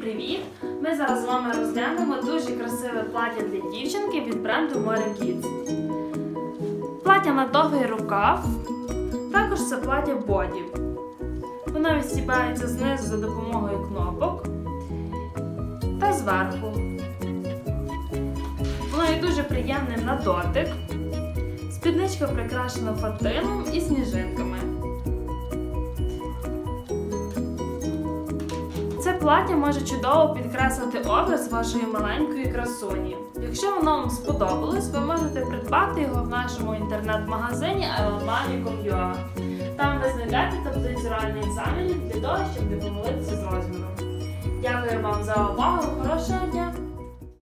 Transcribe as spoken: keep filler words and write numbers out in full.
привіт! Ми зараз з вами розглянемо дуже красиве плаття для дівчинки від бренду More Kids. Плаття на довгий рукав, також це плаття боді. Воно відстібається знизу за допомогою кнопок та зверху. Воно є дуже приємним на дотик. Спідничка прикрашена фатином і сніжинками. Це плаття може чудово підкреслити образ вашої маленької красуні. Якщо воно вам сподобалось, ви можете придбати його в нашому інтернет-магазині ай лав мамі крапка ю а. Там ви знайдете таблицю реальних замірів для того, щоб не помилитися з розміром. Дякую вам за увагу, хорошого дня!